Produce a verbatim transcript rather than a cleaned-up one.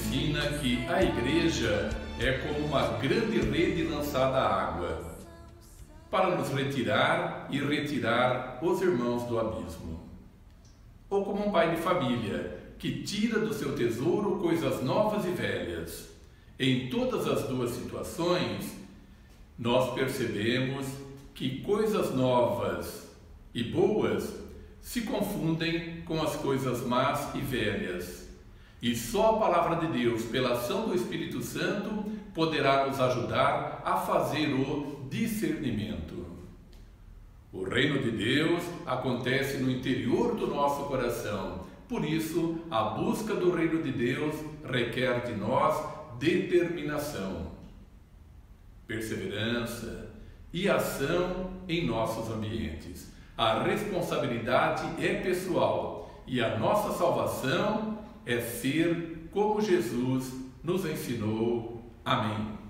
ensina que a igreja é como uma grande rede lançada à água, para nos retirar e retirar os irmãos do abismo. Ou como um pai de família, que tira do seu tesouro coisas novas e velhas. Em todas as duas situações, nós percebemos que coisas novas e boas se confundem com as coisas más e velhas. E só a palavra de Deus, pela ação do Espírito Santo, poderá nos ajudar a fazer o discernimento. O reino de Deus acontece no interior do nosso coração. Por isso, a busca do reino de Deus requer de nós determinação, perseverança e ação em nossos ambientes. A responsabilidade é pessoal e a nossa salvação é ser como Jesus nos ensinou. Amém.